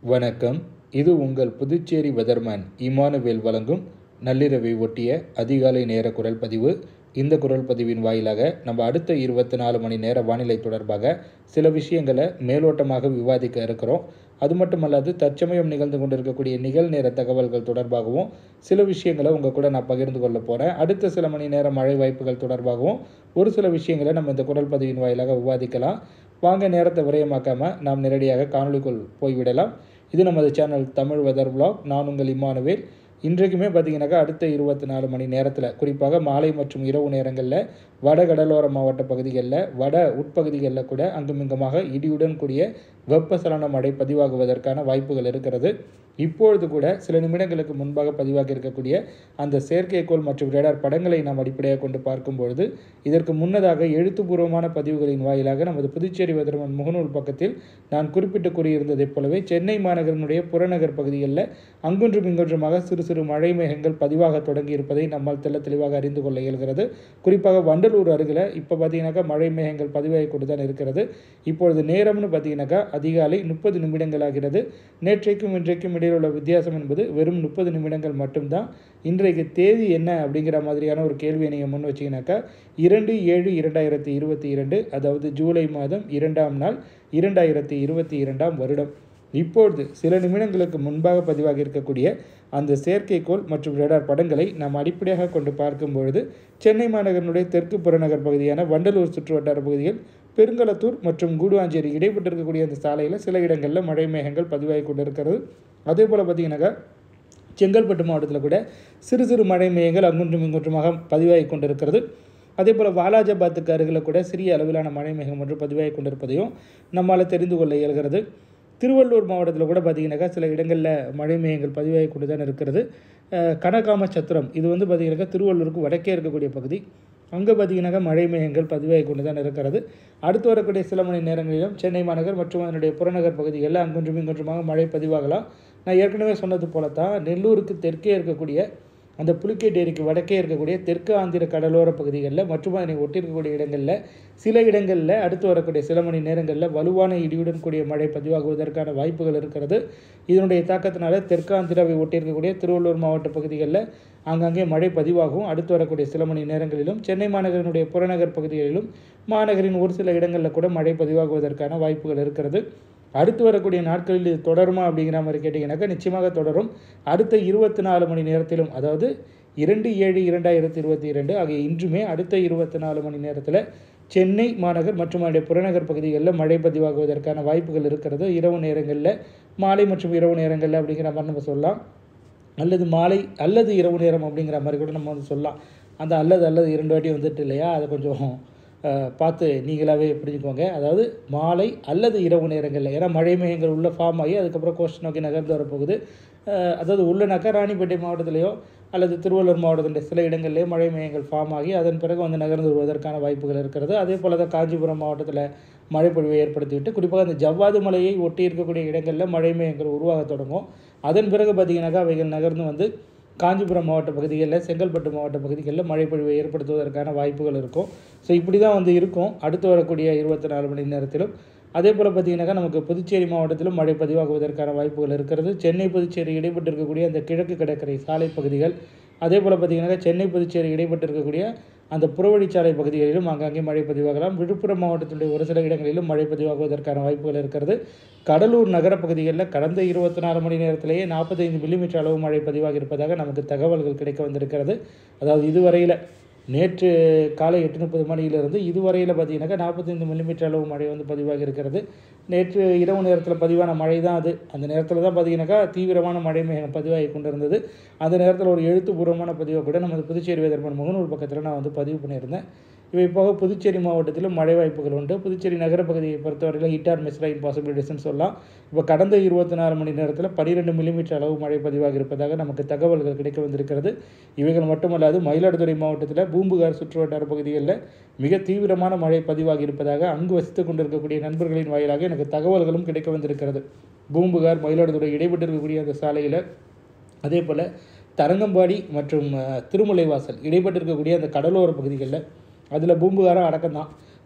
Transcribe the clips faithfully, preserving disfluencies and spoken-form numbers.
வணக்கம். இது உங்கள் புதுச்சேரி வெதர்மேன் இமானுவேல் வழங்கும் நள்ளிரவை ஒட்டிய அதிகாலை நேர குரல் பதிவு. இந்த குரல் பதிவின் வாயிலாக நம்ம அடுத்த இருபத்தி நாலு மணி நேர வானிலை தொடர்பாக சில விஷயங்களை மேலோட்டமாக விவாதிக்க இருக்கிறோம். அது மட்டுமல்லாது தற்சமயம் நிகழ்ந்து கொண்டிருக்கக்கூடிய நிகழ்நேர தகவல்கள் தொடர்பாகவும் சில விஷயங்களை உங்கள் கூட நான் பகிர்ந்து கொள்ள போகிறேன். அடுத்த சில மணி நேர மழை வாய்ப்புகள் தொடர்பாகவும் ஒரு சில விஷயங்களை நம்ம இந்த குரல் பதிவின் வாயிலாக விவாதிக்கலாம். வாங்க, நேரத்தை விரயமாக்காமல் நாம் நேரடியாக காணொலிக்குள் போய்விடலாம். இது நமது சேனல் தமிழ் வெதர் விளாக். நான் உங்கள் இமானுவேல். இன்றைக்குமே பார்த்தீங்கன்னாக்கா அடுத்த இருபத்தி நாலு மணி நேரத்தில், குறிப்பாக மாலை மற்றும் இரவு நேரங்களில் வட கடலோர மாவட்ட பகுதிகளில், வட உட்பகுதிகளில் கூட அங்குமிங்குமாக இடியுடன் கூடிய வெப்பசலன மழை பதிவாகுவதற்கான வாய்ப்புகள் இருக்கிறது. இப்பொழுது கூட சில நிமிடங்களுக்கு முன்பாக பதிவாகி இருக்கக்கூடிய அந்த செயற்கைக்கோள் மற்றும் ரேடார் படங்களை நாம் அடிப்படையாக கொண்டு பார்க்கும்பொழுது, இதற்கு முன்னதாக எழுத்துப்பூர்வமான பதிவுகளின் வாயிலாக நமது புதுச்சேரி வெதர்மேன் முகநூல் பக்கத்தில் நான் குறிப்பிட்டு கூறியிருந்ததைப் போலவே சென்னை மாநகரனுடைய புறநகர் பகுதிகளில் அங்குன்றும் இங்கொன்றுமாக சிறு சிறு மழை மேகங்கள் பதிவாக தொடங்கி இருப்பதை நம்மால் தெல்ல தெளிவாக அறிந்து கொள்ள இயல்கிறது. குறிப்பாக வண்டலூர் அருகில் இப்போ பார்த்தீங்கன்னாக்கா மழை மேகங்கள் பதிவாகி கொண்டு தான் இருக்கிறது. இப்பொழுது நேரம்னு பார்த்தீங்கன்னாக்கா அதிகாலை முப்பது நிமிடங்கள் ஆகிறது. நேற்றைக்கும் இன்றைக்கும் இடையில் உள்ள வித்தியாசம் என்பது வெறும் முப்பது நிமிடங்கள் மட்டும்தான். இன்றைக்கு தேதி என்ன அப்படிங்கிற மாதிரியான ஒரு கேள்வியை நீங்கள் முன் வச்சிங்கனாக்கா இரண்டு ஏழு இரண்டாயிரத்தி இருபத்தி இரண்டு அதாவது ஜூலை மாதம் இரண்டாம் நாள் இரண்டாயிரத்தி இருபத்தி இரண்டாம் வருடம். இப்பொழுது சில நிமிடங்களுக்கு முன்பாக பதிவாகி இருக்கக்கூடிய அந்த செயற்கைக்கோள் மற்றும் ரேடார் படங்களை நாம் அடிப்படையாக கொண்டு பார்க்கும் பொழுது சென்னை மாநகரனுடைய தெற்கு புறநகர் பகுதியான வண்டலூர் சுற்றுவட்டார பகுதிகள், பெருங்களத்தூர் மற்றும் கூடுவாஞ்சேரி இடைப்பட்டிருக்கக்கூடிய அந்த சாலையில் சில இடங்களில் மழை மேகங்கள் பதிவாகி கொண்டிருக்கிறது. அதே போல் பார்த்தீங்கன்னாக்கா செங்கல்பட்டு மாவட்டத்தில் கூட சிறு சிறு மழை மேகங்கள் அங்குன்றும் இங்குன்றுமாக பதிவாகி கொண்டிருக்கிறது. அதே போல் வாலாஜாபாத்துக்கு அருகில் கூட சிறிய அளவிலான மழை மேகம் ஒன்று பதிவாகி கொண்டிருப்பதையும் நம்மால் தெரிந்து கொள்ள இயல்கிறது. திருவள்ளூர் மாவட்டத்தில் கூட பார்த்திங்கனாக்கா சில இடங்களில் மழை மேகங்கள் பதிவாகி கொண்டு தான் இருக்கிறது. கனகாமச்சத்திரம் இது வந்து பார்த்திங்கனாக்கா திருவள்ளூருக்கு வடக்கே இருக்கக்கூடிய பகுதி. அங்கே பார்த்திங்கனாக்கா மழை மேகங்கள் பதிவாகி கொண்டு தான் இருக்கிறது. அடுத்து வரக்கூடிய சில மணி நேரங்களிலும் சென்னை மாநகர் மற்றும் அதனுடைய புறநகர் பகுதிகளில் அங்குன்றும் இங்குன்றுமாக மழை பதிவாகலாம். நான் ஏற்கனவே சொன்னது போல தான் நெல்லூருக்கு தெற்கே இருக்கக்கூடிய அந்த புலிக்கேட் ஏரிக்கு வடக்கே இருக்கக்கூடிய தெற்கு ஆந்திர கடலோர பகுதிகளில் மற்றும் அதனை ஒட்டியிருக்கக்கூடிய இடங்களில் சில இடங்களில் அடுத்து வரக்கூடிய சில மணி நேரங்களில் வலுவான இடியுடன் கூடிய மழை பதிவாகுவதற்கான வாய்ப்புகள் இருக்கிறது. இதனுடைய தாக்கத்தினால தெற்கு ஆந்திராவை ஒட்டியிருக்கக்கூடிய திருவள்ளூர் மாவட்ட பகுதிகளில் ஆங்காங்கே மழை பதிவாகும். அடுத்து வரக்கூடிய சில மணி நேரங்களிலும் சென்னை மாநகரனுடைய புறநகர் பகுதிகளிலும் மாநகரின் ஒரு சில இடங்களில் கூட மழை பதிவாகுவதற்கான வாய்ப்புகள் இருக்கிறது. அடுத்து வரக்கூடிய நாட்களில் இது தொடருமா அப்படிங்கிற மாதிரி கேட்டிங்கனாக்கா நிச்சயமாக தொடரும். அடுத்த இருபத்தி நாலு மணி நேரத்திலும், அதாவது இரண்டு ஏழு இரண்டாயிரத்தி இருபத்தி இரண்டு ஆகிய இன்றுமே அடுத்த இருபத்தி நாலு மணி நேரத்தில் சென்னை மாநகர் மற்றும் அதனுடைய புறநகர் பகுதிகளில் மழை பதிவாகுவதற்கான வாய்ப்புகள் இருக்கிறது. இரவு நேரங்களில், மாலை மற்றும் இரவு நேரங்களில் அப்படிங்கிற மாதிரி நம்ம சொல்லலாம். அல்லது மாலை அல்லது இரவு நேரம் அப்படிங்கிற மாதிரி கூட நம்ம வந்து சொல்லலாம். அந்த அல்லது அல்லது இரண்டு வாட்டி வந்துட்டு இல்லையா, அதை கொஞ்சம் பார்த்து நீங்களாகவே புரிஞ்சுக்கோங்க. அதாவது மாலை அல்லது இரவு நேரங்களில், ஏன்னா மழை மேகங்கள் உள்ள ஃபார்ம் ஆகி அதுக்கப்புறம் கோஸ்ட் நோக்கி நகர்ந்து வரப்போகுது. அதாவது உள்ளனாக்கா ராணிப்பேட்டை மாவட்டத்திலேயோ அல்லது திருவள்ளூர் மாவட்டத்தினுடைய சில இடங்களிலேயோ மழை மேகங்கள் ஃபார்ம் ஆகி அதன் பிறகு வந்து நகர்ந்து வருவதற்கான வாய்ப்புகள் இருக்கிறது. அதே போல் தான் காஞ்சிபுரம் மாவட்டத்தில் மழை பொழிவை ஏற்படுத்திவிட்டு குறிப்பாக அந்த ஜவ்வாது மலையை ஒட்டி இருக்கக்கூடிய இடங்களில் மழை மேகங்கள் உருவாக தொடங்கும். அதன் பிறகு பார்த்திங்கனாக்கா அவைகள் நகர்ந்து வந்து காஞ்சிபுரம் மாவட்ட பகுதிகளில், செங்கல்பட்டு மாவட்ட பகுதிகளில் மழை பொழிவை ஏற்படுத்துவதற்கான வாய்ப்புகள் இருக்கும். ஸோ இப்படி தான் வந்து இருக்கும் அடுத்து வரக்கூடிய இருபத்தி நாலு மணி நேரத்திலும். அதே போல் பார்த்திங்கனாக்கா நமக்கு புதுச்சேரி மாவட்டத்திலும் மழை பதிவாகுவதற்கான வாய்ப்புகள் இருக்கிறது. சென்னை புதுச்சேரி இடைப்பட்டு இருக்கக்கூடிய அந்த கிழக்கு கடற்கரை சாலை பகுதிகள், அதே போல் பார்த்திங்கனாக்கா சென்னை புதுச்சேரி இடைப்பட்டு இருக்கக்கூடிய அந்த புறவழிச்சாலை பகுதிகளிலும் ஆங்காங்கே மழை பதிவாகலாம். விழுப்புரம் மாவட்டத்தினுடைய ஒரு சில இடங்களிலும் மழை பதிவாகுவதற்கான வாய்ப்புகள் இருக்கிறது. கடலூர் நகர பகுதிகளில் கடந்த இருபத்தி நாலு மணி நேரத்திலேயே நாற்பத்தைந்து மில்லிமீட்டர் அளவு மழை பதிவாகி இருப்பதாக நமக்கு தகவல்கள் கிடைக்க வந்திருக்கிறது. அதாவது இதுவரையில் நேற்று காலை எட்டு முப்பது மணியிலிருந்து இதுவரையில் பார்த்திங்கனாக்கா நாற்பத்தைந்து மில்லிமீட்டர் அளவு மழை வந்து பதிவாகி இருக்கிறது. நேற்று இரவு நேரத்தில் பதிவான மழை தான் அது. அந்த நேரத்தில் தான் பார்த்திங்கனாக்கா தீவிரமான மழை மேகம் பதிவாகி கொண்டிருந்தது. அந்த நேரத்தில் ஒரு எழுத்துப்பூர்வமான பதிவை கூட நமது புதுச்சேரி வெதர்மேன் முகநூல் பக்கத்தில் நான் வந்து பதிவு பண்ணியிருந்தேன். இவை போக புதுச்சேரி மாவட்டத்திலும் மழை வாய்ப்புகள் உண்டு. புதுச்சேரி நகர பகுதியை பொறுத்தவரையில் ஹிட் ஆர் மிஸ் ரைன் பாசிபிலிட்டிஸ்ன்னு சொல்லலாம். இப்போ கடந்த இருபத்தி நாலு மணி நேரத்தில் பன்னிரெண்டு மில்லிமீட்டர் அளவு மழை பதிவாகி இருப்பதாக நமக்கு தகவல்கள் கிடைக்க வந்திருக்கிறது. இவைகள் மட்டுமல்லாது மயிலாடுதுறை மாவட்டத்தில் பூம்புகார் சுற்றுவட்டார பகுதிகளில் மிக தீவிரமான மழை பதிவாகி இருப்பதாக அங்கு வசித்துக் கொண்டிருக்கக்கூடிய நண்பர்களின் வாயிலாக எனக்கு தகவல்களும் கிடைக்க வந்திருக்கிறது. பூம்புகார் மயிலாடுதுறை இடைப்பட்டு இருக்கக்கூடிய அந்த சாலையில், அதே போல் தரங்கம்பாடி மற்றும் திருமலைவாசல் இடைப்பட்டு இருக்கக்கூடிய அந்த கடலோர பகுதிகளில், அதில் பூம்புகாரம் அடக்கம் தான். ஸோ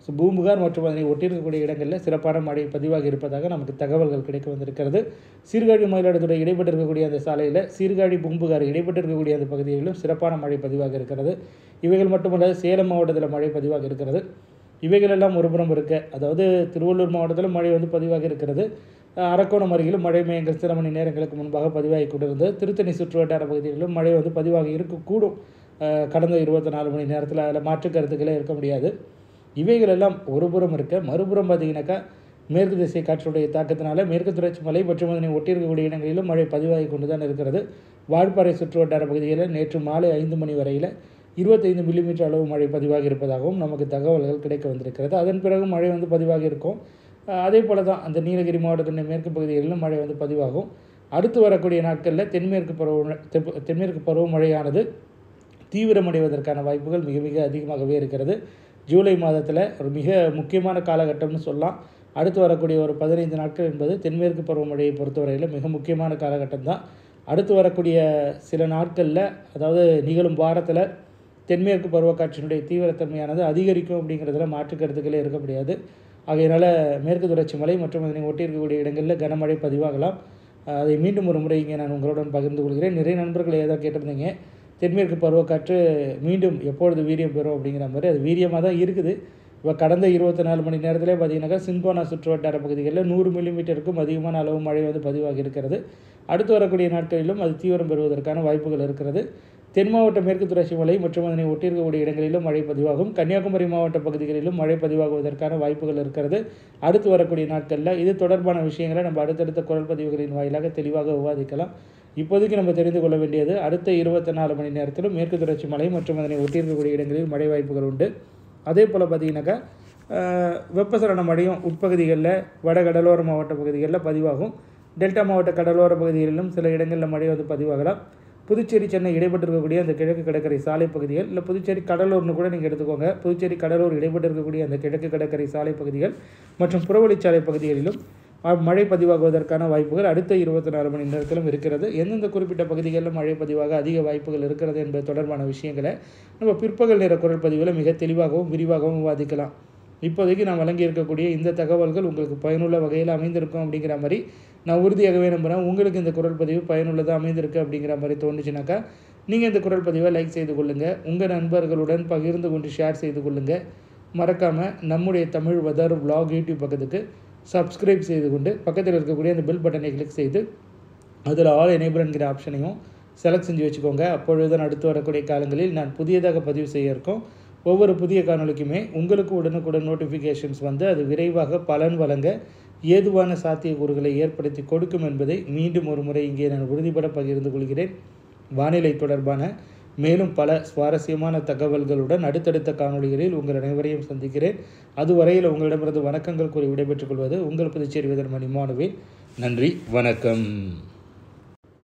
பூம்புகார் மற்றும் அதனை ஒட்டியிருக்கக்கூடிய இடங்களில் சிறப்பான மழை பதிவாகி இருப்பதாக நமக்கு தகவல்கள் கிடைக்க வந்திருக்கிறது. சீர்காழி மயிலாடுதுறை இடைப்பட்டிருக்கக்கூடிய அந்த சாலையில் சீர்காழி பூம்புகார் இடைப்பட்டிருக்கக்கூடிய அந்த பகுதிகளிலும் சிறப்பான மழை பதிவாக இருக்கிறது. இவைகள் மட்டுமல்ல, சேலம் மாவட்டத்தில் மழை பதிவாக இருக்கிறது. இவைகளெல்லாம் ஒருபுறம் இருக்க, அதாவது திருவள்ளூர் மாவட்டத்தில் மழை வந்து பதிவாக இருக்கிறது. அரக்கோணம் அருகிலும் மழை மையங்கள் சில மணி நேரங்களுக்கு முன்பாக பதிவாகி கொண்டிருந்தது. திருத்தணி சுற்றுவட்டார பகுதிகளிலும் மழை வந்து பதிவாக இருக்கக்கூடும் கடந்த இருபத்தி நாலு மணி நேரத்தில். அதில் மாற்று கருத்துக்களே இருக்க முடியாது. இவைகளெல்லாம் ஒருபுறம் இருக்க, மறுபுறம் பார்த்தீங்கன்னாக்கா மேற்கு திசை காற்றுடைய தாக்கத்தினால மேற்கு தொடர்ச்சி மலை மற்றும் அதனை ஒட்டியிருக்கக்கூடிய இடங்களிலும் மழை பதிவாகி கொண்டு தான் இருக்கிறது. வால்பாறை சுற்றுவட்டார பகுதிகளில் நேற்று மாலை ஐந்து மணி வரையில் இருபத்தைந்து மில்லிமீட்டர் அளவு மழை பதிவாகி இருப்பதாகவும் நமக்கு தகவல்கள் கிடைக்க வந்திருக்கிறது. அதன் பிறகு மழை வந்து பதிவாகி இருக்கும். அதே போல தான் அந்த நீலகிரி மாவட்டத்தின் மேற்கு பகுதிகளிலும் மழை வந்து பதிவாகும். அடுத்து வரக்கூடிய நாட்களில் தென்மேற்கு பருவ தென்மேற்கு பருவமழையானது தீவிரமடைவதற்கான வாய்ப்புகள் மிக மிக அதிகமாகவே இருக்கிறது. ஜூலை மாதத்தில் ஒரு மிக முக்கியமான காலகட்டம்னு சொல்லலாம். அடுத்து வரக்கூடிய ஒரு பதினைந்து நாட்கள் என்பது தென்மேற்கு பருவமழையை பொறுத்தவரையில் மிக முக்கியமான காலகட்டம் தான். அடுத்து வரக்கூடிய சில நாட்களில், அதாவது நிகழும் வாரத்தில் தென்மேற்கு பருவக்காற்றினுடைய தீவிரத்தன்மையானது அதிகரிக்கும் அப்படிங்கிறதுல மாற்று கருத்துக்களே இருக்க முடியாது. ஆகையினால் மேற்கு தொடர்ச்சி மலை மற்றும் அதனை ஒட்டி இருக்கக்கூடிய இடங்களில் கனமழை பதிவாகலாம். அதை மீண்டும் ஒரு முறை இங்கே நான் உங்களுடன் பகிர்ந்து கொள்கிறேன். நிறைய நண்பர்கள் ஏதாவது கேட்டிருந்தீங்க, தென்மேற்கு பருவக்காற்று மீண்டும் எப்பொழுது வீரியம் பெறும் அப்படிங்கிற மாதிரி. அது வீரியமாக தான் இருக்குது. இப்போ கடந்த இருபத்தி நாலு மணி நேரத்திலே பார்த்தீங்கன்னாக்கா சின்கோனா சுற்றுவட்டார பகுதிகளில் நூறு மில்லிமீட்டருக்கும் அதிகமான அளவு மழை வந்து பதிவாகி இருக்கிறது. அடுத்து வரக்கூடிய நாட்களிலும் அது தீவிரம் பெறுவதற்கான வாய்ப்புகள் இருக்கிறது. தென் மாவட்ட மேற்கு தொடர்ச்சி மலை மற்றும் அதனை ஒட்டியிருக்கக்கூடிய இடங்களிலும் மழை பதிவாகும். கன்னியாகுமரி மாவட்ட பகுதிகளிலும் மழை பதிவாகுவதற்கான வாய்ப்புகள் இருக்கிறது. அடுத்து வரக்கூடிய நாட்களில் இது தொடர்பான விஷயங்களை நம்ம அடுத்தடுத்த குரல் பதிவுகளின் வாயிலாக தெளிவாக விவாதிக்கலாம். இப்போதைக்கு நம்ம தெரிந்து கொள்ள வேண்டியது, அடுத்த இருபத்தி நாலு மணி நேரத்திலும் மேற்கு தொடர்ச்சி மலை மற்றும் அதனை ஒட்டியிருக்கக்கூடிய இடங்களில் மழை வாய்ப்புகள் உண்டு. அதே போல் பார்த்திங்கனாக்கா வெப்பசலன மழையும் உட்பகுதிகளில் வட கடலோர மாவட்ட பகுதிகளில் பதிவாகும். டெல்டா மாவட்ட கடலோர பகுதிகளிலும் சில இடங்களில் மழை வந்து பதிவாகலாம். புதுச்சேரி சென்னை இடைப்பட்டிருக்கக்கூடிய அந்த கிழக்கு கடற்கரை சாலை பகுதிகள், இல்லை புதுச்சேரி கடலூர்னு கூட நீங்கள் எடுத்துக்கோங்க, புதுச்சேரி கடலூர் இடைப்பட்டிருக்கக்கூடிய அந்த கிழக்கு கடற்கரை சாலை பகுதிகள் மற்றும் புறவழிச்சாலை பகுதிகளிலும் மழை பதிவாகுவதற்கான வாய்ப்புகள் அடுத்த இருபத்தி நாலு மணி நேரத்திலும் இருக்கிறது. எந்தெந்த குறிப்பிட்ட பகுதிகளிலும் மழை பதிவாக அதிக வாய்ப்புகள் இருக்கிறது என்பது தொடர்பான விஷயங்களை நம்ம பிற்பகல் நேர குரல் பதிவில் மிக தெளிவாகவும் விரிவாகவும் விவாதிக்கலாம். இப்போதைக்கு நான் வழங்கியிருக்கக்கூடிய இந்த தகவல்கள் உங்களுக்கு பயனுள்ள வகையில் அமைந்திருக்கும் அப்படிங்கிற மாதிரி நான் உறுதியாகவே நம்புகிறேன். உங்களுக்கு இந்த குரல் பதிவு பயனுள்ளதாக அமைந்திருக்கு அப்படிங்கிற மாதிரி தோணுச்சுனாக்கா நீங்கள் இந்த குரல் பதிவை லைக் செய்து கொள்ளுங்கள், உங்கள் நண்பர்களுடன் பகிர்ந்து கொண்டு ஷேர் செய்து கொள்ளுங்கள். மறக்காமல் நம்முடைய தமிழ் வெதர் vlog யூடியூப் பக்கத்துக்கு சப்ஸ்கிரைப் செய்து கொண்டு பக்கத்தில் இருக்கக்கூடிய அந்த பெல் பட்டனை கிளிக் செய்து அதில் ஆல் எனேபிள் என்கிற ஆப்ஷனையும் செலக்ட் செஞ்சு வச்சுக்கோங்க. அப்பொழுதுதான் அடுத்து வரக்கூடிய காலங்களில் நான் புதியதாக பதிவு செய்ய இருக்கோம் ஒவ்வொரு புதிய காணொலிக்குமே உங்களுக்கு உடனுக்குடன் நோட்டிஃபிகேஷன்ஸ் வந்து அது விரைவாக பலன் வழங்க ஏதுவான சாத்தியக்கூறுகளை ஏற்படுத்தி கொடுக்கும் என்பதை மீண்டும் ஒரு முறை இங்கே நான் உறுதிபட பகிர்ந்து கொள்கிறேன். வானிலை தொடர்பான மேலும் பல சுவாரஸ்யமான தகவல்களுடன் அடுத்தடுத்த காணொலிகளில் உங்கள் அனைவரையும் சந்திக்கிறேன். அதுவரையில் உங்களிடமிருந்து வணக்கங்கள் கூறி விடைபெற்றுக் கொள்வது உங்கள் புதுச்சேரி வெதர்மேன் இம்மானுவேல். நன்றி, வணக்கம்.